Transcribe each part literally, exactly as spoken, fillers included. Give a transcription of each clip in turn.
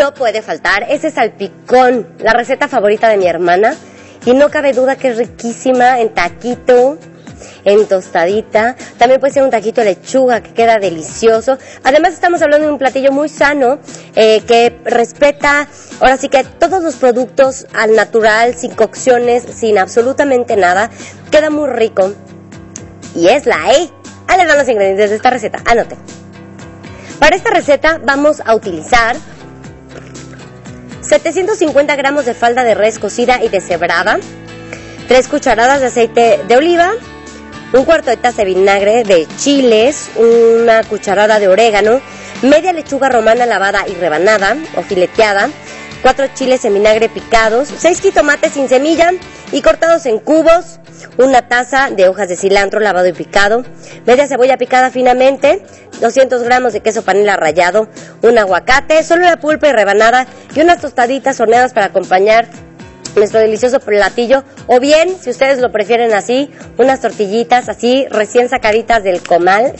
no puede faltar ese salpicón, la receta favorita de mi hermana. Y no cabe duda que es riquísima en taquito, en tostadita. También puede ser un taquito de lechuga que queda delicioso. Además estamos hablando de un platillo muy sano, eh, que respeta, ahora sí que todos los productos al natural, sin cocciones, sin absolutamente nada. Queda muy rico. Y es la E. Ahí les van los ingredientes de esta receta. Anoten. Para esta receta vamos a utilizar setecientos cincuenta gramos de falda de res cocida y deshebrada, tres cucharadas de aceite de oliva, un cuarto de taza de vinagre de chiles, una cucharada de orégano, media lechuga romana lavada y rebanada o fileteada, cuatro chiles en vinagre picados, seis jitomates sin semilla y cortados en cubos, una taza de hojas de cilantro lavado y picado, media cebolla picada finamente, doscientos gramos de queso panela rallado, un aguacate, solo la pulpa y rebanada y unas tostaditas horneadas para acompañar nuestro delicioso platillo, o bien, si ustedes lo prefieren así, unas tortillitas así recién sacaditas del comal.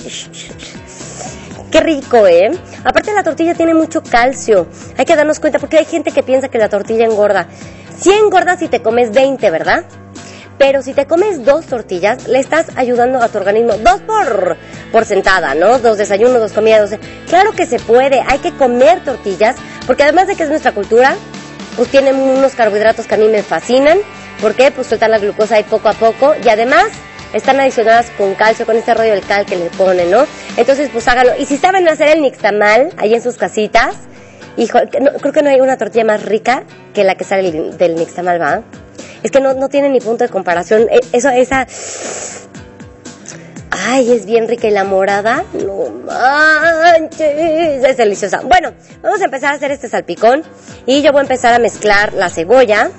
Qué rico, ¿eh? Aparte la tortilla tiene mucho calcio, hay que darnos cuenta porque hay gente que piensa que la tortilla engorda. Sí engorda si te comes veinte, ¿verdad? Pero si te comes dos tortillas, le estás ayudando a tu organismo, dos por, por sentada, ¿no? Dos desayunos, dos comidas, dos... Claro que se puede, hay que comer tortillas, porque además de que es nuestra cultura, pues tienen unos carbohidratos que a mí me fascinan. ¿Por qué? Pues sueltan la glucosa ahí poco a poco, y además están adicionadas con calcio, con este rollo del cal que le ponen, ¿no? Entonces, pues háganlo. Y si saben hacer el nixtamal ahí en sus casitas, hijo, no, creo que no hay una tortilla más rica que la que sale del, del nixtamal, ¿va? Es que no, no tiene ni punto de comparación. Eso, esa... Ay, es bien rica. Y la morada, no manches, es deliciosa. Bueno, vamos a empezar a hacer este salpicón. Y yo voy a empezar a mezclar la cebolla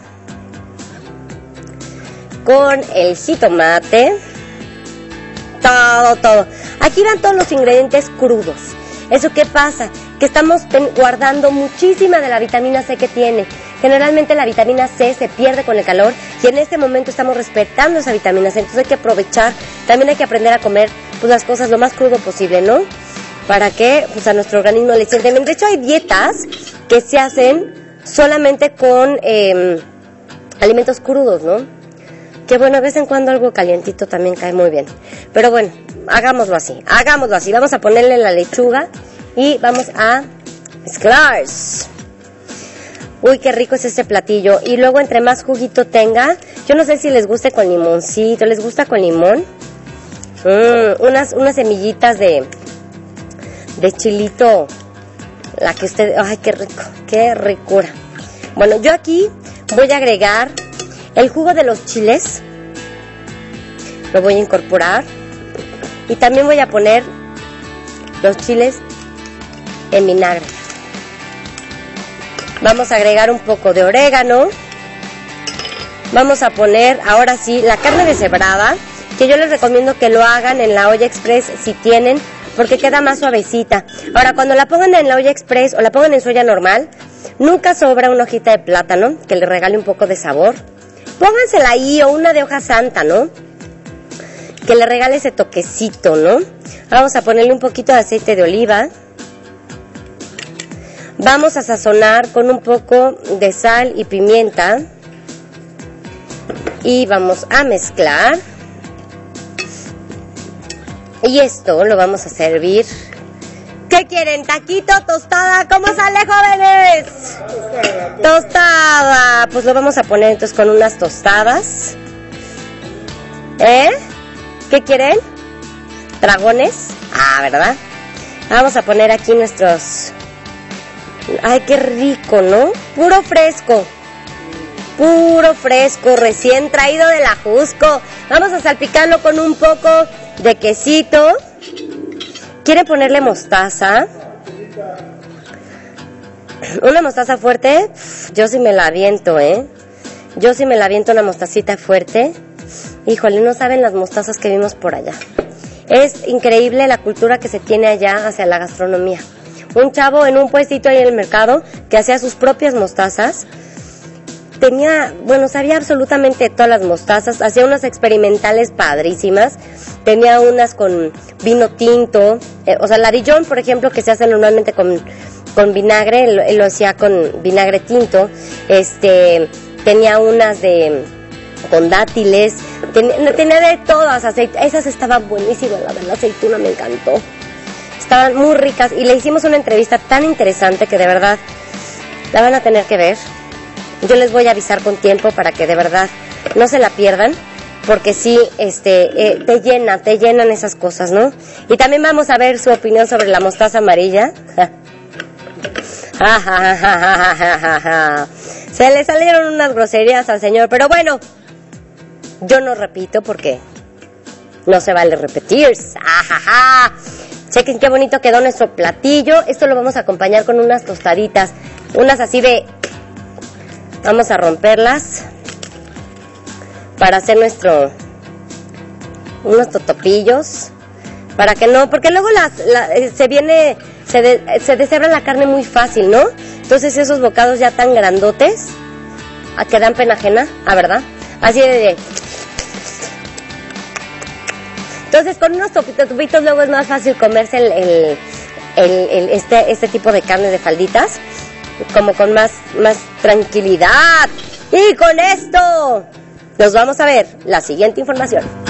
con el jitomate. Todo, todo. Aquí van todos los ingredientes crudos. ¿Eso qué pasa? Que estamos guardando muchísima de la vitamina C que tiene. Generalmente la vitamina C se pierde con el calor y en este momento estamos respetando esa vitamina C. Entonces hay que aprovechar, también hay que aprender a comer pues, las cosas lo más crudo posible, ¿no? Para que pues, a nuestro organismo le siente bien. De hecho hay dietas que se hacen solamente con eh, alimentos crudos, ¿no? Que bueno, de vez en cuando algo calientito también cae muy bien. Pero bueno, hagámoslo así, hagámoslo así. Vamos a ponerle la lechuga y vamos a mezclar. Uy, qué rico es este platillo. Y luego entre más juguito tenga, yo no sé si les guste con limoncito, ¿les gusta con limón? Mm, unas, unas semillitas de, de chilito, la que usted... Ay, qué rico, qué ricura. Bueno, yo aquí voy a agregar el jugo de los chiles. Lo voy a incorporar. Y también voy a poner los chiles en vinagre. Vamos a agregar un poco de orégano. Vamos a poner, ahora sí, la carne deshebrada, que yo les recomiendo que lo hagan en la olla express si tienen, porque queda más suavecita. Ahora, cuando la pongan en la olla express o la pongan en su olla normal, nunca sobra una hojita de plátano que le regale un poco de sabor. Póngansela ahí, o una de hoja santa, ¿no? Que le regale ese toquecito, ¿no? Vamos a ponerle un poquito de aceite de oliva. Vamos a sazonar con un poco de sal y pimienta. Y vamos a mezclar. Y esto lo vamos a servir. ¿Qué quieren? ¿Taquito? ¿Tostada? ¿Cómo sale, jóvenes? Tostada. Tostada. Pues lo vamos a poner entonces con unas tostadas. ¿Eh? ¿Qué quieren? ¿Dragones? Ah, ¿verdad? Vamos a poner aquí nuestros... Ay, qué rico, ¿no? Puro fresco. Puro fresco, recién traído del Ajusco. Vamos a salpicarlo con un poco de quesito. ¿Quieren ponerle mostaza? ¿Una mostaza fuerte? Yo sí me la aviento, ¿eh? Yo sí me la aviento una mostacita fuerte. Híjole, no saben las mostazas que vimos por allá. Es increíble la cultura que se tiene allá hacia la gastronomía. Un chavo en un puestito ahí en el mercado que hacía sus propias mostazas. Tenía, bueno, sabía absolutamente todas las mostazas. Hacía unas experimentales padrísimas. Tenía unas con vino tinto. Eh, o sea, la Dijon, por ejemplo, que se hace normalmente con con vinagre, él, él lo hacía con vinagre tinto, este, tenía unas de con dátiles, tenía, tenía de todas, aceite, esas estaban buenísimas, la de la aceituna me encantó, estaban muy ricas y le hicimos una entrevista tan interesante que de verdad la van a tener que ver. Yo les voy a avisar con tiempo para que de verdad no se la pierdan, porque sí, este, eh, te llena, te llenan esas cosas, ¿no? Y también vamos a ver su opinión sobre la mostaza amarilla. Se le salieron unas groserías al señor, pero bueno, yo no repito porque no se vale repetir. Chequen qué bonito quedó nuestro platillo. Esto lo vamos a acompañar con unas tostaditas, unas así de... Vamos a romperlas para hacer nuestro unos totopillos, para que no, porque luego las, la, se viene, se, de, se deshebra la carne muy fácil, ¿no? Entonces esos bocados ya tan grandotes, a que dan pena ajena, ¿a verdad? Así de, de. Entonces con unos topitos luego es más fácil comerse el, el, el, el este, este tipo de carne de falditas, como con más, más tranquilidad. Y con esto nos vamos a ver la siguiente información.